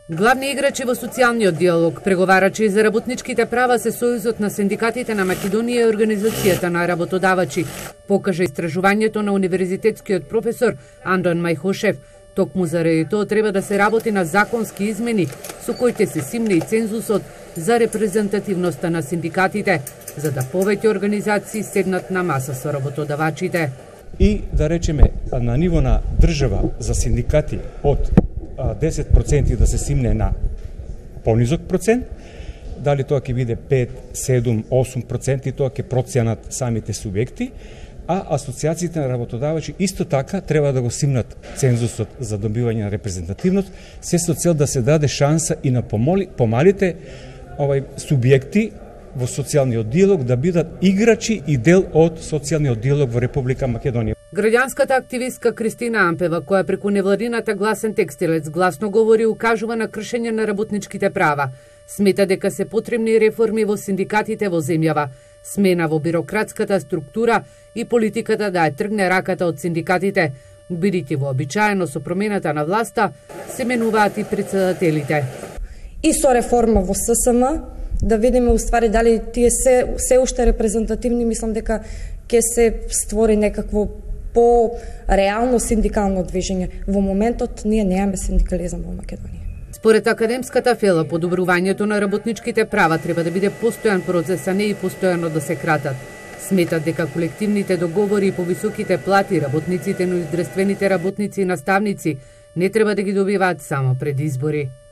Главни играчи во социјалниот диалог, преговарачи за работничките права се Сојузот на синдикатите на Македонија и Организацијата на работодавачи, покажа истражувањето на универзитетскиот професор Андон Мајхошев. Токму заради тоа треба да се работи на законски измени со кои ќе се симне и цензусот за репрезентативноста на синдикатите, за да повеќе организации седнат на маса со работодавачите. И да речеме на ниво на држава за синдикати од 10% да се симне на понизок процент, дали тоа ќе биде 5, 7, 8%, тоа ќе проценат самите субјекти, а асоциациите на работодавачи исто така треба да го симнат цензусот за добивање на репрезентативност, се со цел да се даде шанса и на помалите субјекти во социјалниот диалог да бидат играчи и дел од социјалниот диалог во Република Македонија. Граѓанската активистка Кристина Ампева, која преку невладината Гласен текстилец гласно говори и укажува на кршење на работничките права, смета дека се потребни реформи во синдикатите во земјава, смена во бирократската структура и политиката да ја тргне раката од синдикатите, бидејќи вообичаено со промената на власта се менуваат и председателите. И со реформа во ССМ, да видиме уствари дали тие се уште репрезентативни, мислам дека ќе се створи некакво по-реално синдикално движење. Во моментот ние немаме синдикализам во Македонија. Според академската Фела, подобрувањето на работничките права треба да биде постојан процес, а не и постојано да се кратат. Сметат дека колективните договори и повисоките плати работниците, но и здравствените работници и наставници не треба да ги добиваат само пред избори.